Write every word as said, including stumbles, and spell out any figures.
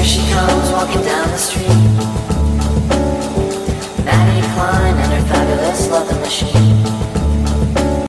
she comes walking down the street, Maddie Klein and her fabulous loving machine.